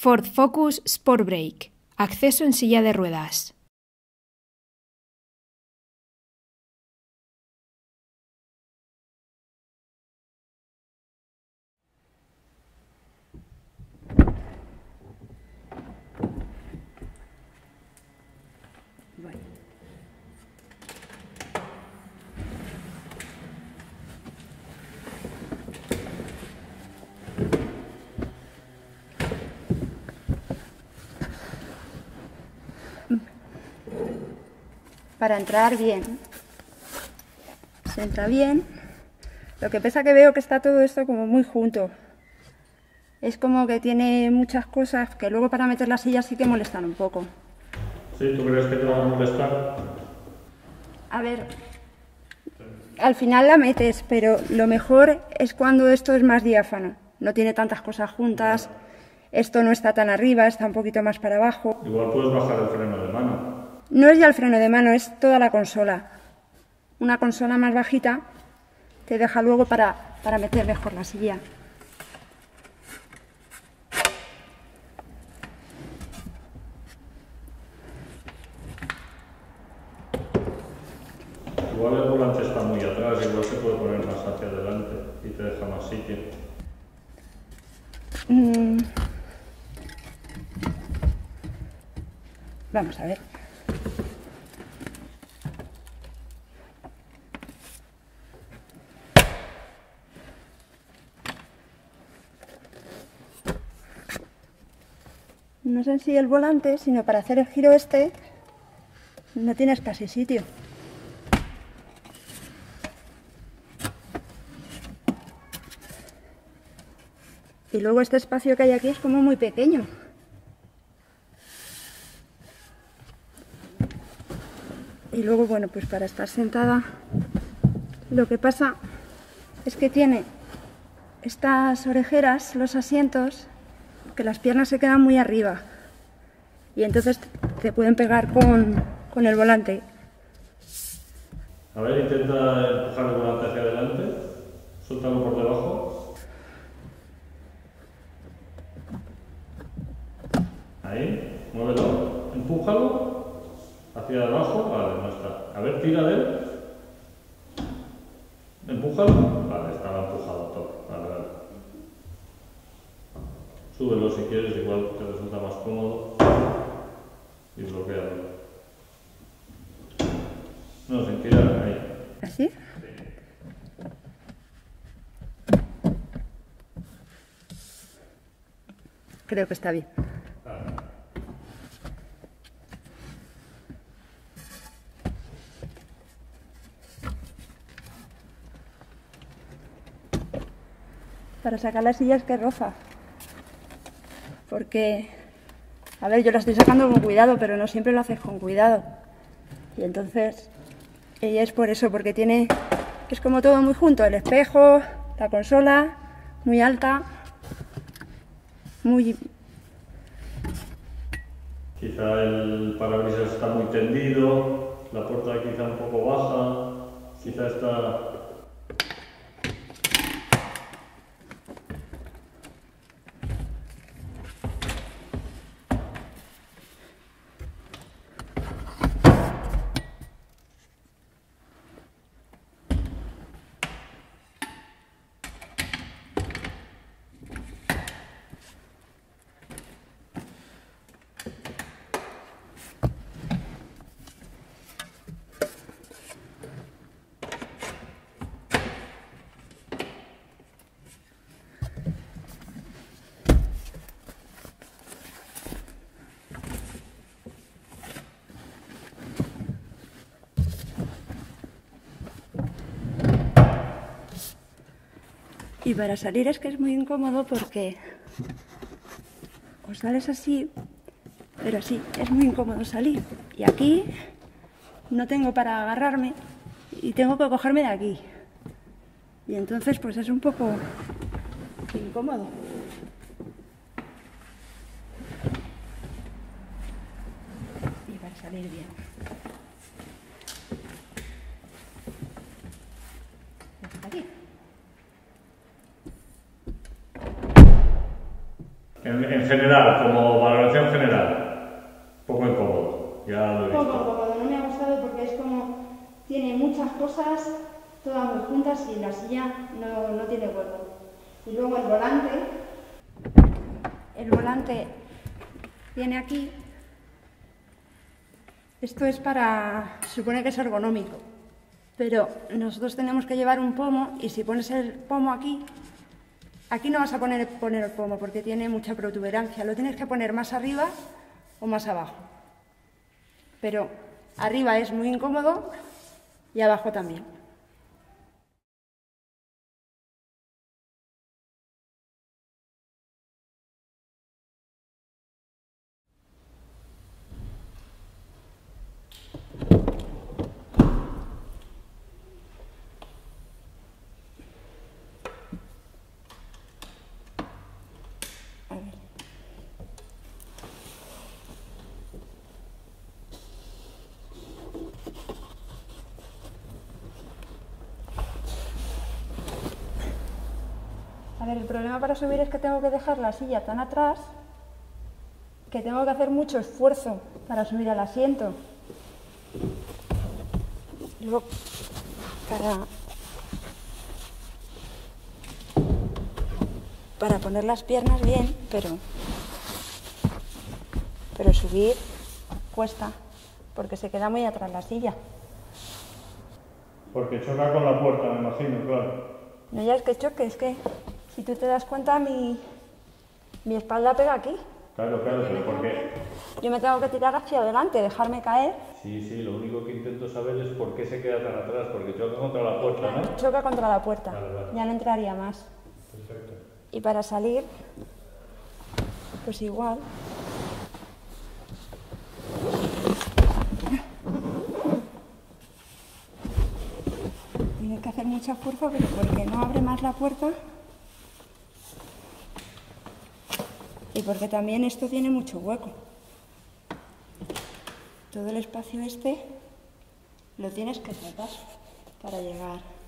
Ford Focus Sport Break. Acceso en silla de ruedas. Para entrar bien. Se entra bien. Lo que pasa que veo que está todo esto como muy junto. Es como que tiene muchas cosas que luego para meter las sillas sí que molestan un poco. ¿Sí? ¿Tú crees que te va a molestar? A ver, al final la metes, pero lo mejor es cuando esto es más diáfano. No tiene tantas cosas juntas, esto no está tan arriba, está un poquito más para abajo. Igual puedes bajar el freno de mano. No es ya el freno de mano, es toda la consola. Una consola más bajita te deja luego para meter mejor la silla. Igual el volante está muy atrás, igual se puede poner más hacia adelante y te deja más sitio. Vamos a ver. No sé si el volante, sino para hacer el giro este, no tienes casi sitio. Y luego este espacio que hay aquí es como muy pequeño. Y luego, bueno, pues para estar sentada, lo que pasa es que tiene estas orejeras, los asientos, que las piernas se quedan muy arriba. Y entonces te pueden pegar con el volante. A ver, intenta empujar el volante hacia adelante, suéltalo por debajo. Ahí, muévelo, empújalo hacia abajo, vale, no está. A ver, tira de él. Empújalo, vale, estaba empujado todo, vale, vale. Súbelo si quieres, igual te resulta más cómodo y bloquealo. No, sin tirar, ahí. ¿Así? Sí. Creo que está bien. Para sacar las sillas que roza. Porque, a ver, yo la estoy sacando con cuidado, pero no siempre lo haces con cuidado. Y entonces, ella es por eso, porque tiene, es como todo muy junto, el espejo, la consola, muy alta, muy... Quizá el parabrisas está muy tendido, la puerta quizá un poco baja, quizá está... Y para salir es que es muy incómodo porque os sales así, pero así, es muy incómodo salir. Y aquí no tengo para agarrarme y tengo que cogerme de aquí. Y entonces pues es un poco incómodo. Y para salir bien. Aquí. En general, como valoración general, poco incómodo, ya lo he visto. Poco cómodo, no me ha gustado porque es como, tiene muchas cosas, todas muy juntas y la silla no tiene hueco. Y luego el volante viene aquí. Esto es para, supone que es ergonómico, pero nosotros tenemos que llevar un pomo y si pones el pomo aquí no vas a poner el pomo porque tiene mucha protuberancia, lo tienes que poner más arriba o más abajo. Pero arriba es muy incómodo y abajo también. A ver. A ver, el problema para subir es que tengo que dejar la silla tan atrás que tengo que hacer mucho esfuerzo para subir al asiento. Luego, para poner las piernas bien, pero subir cuesta, porque se queda muy atrás la silla. Porque choca con la puerta, me imagino, claro. No, ya es que choque, es que si tú te das cuenta, mi espalda pega aquí. Claro, pero ¿por qué? Yo me tengo que tirar hacia adelante, dejarme caer. Sí, lo único que intento saber es por qué se queda tan atrás, porque choca contra la puerta, ¿no? Choca contra la puerta, Vale. ya no entraría más. Perfecto. Y para salir, pues igual. Tienes que hacer mucha fuerza, pero porque no abre más la puerta. Y porque también esto tiene mucho hueco. Todo el espacio este lo tienes que tratar para llegar.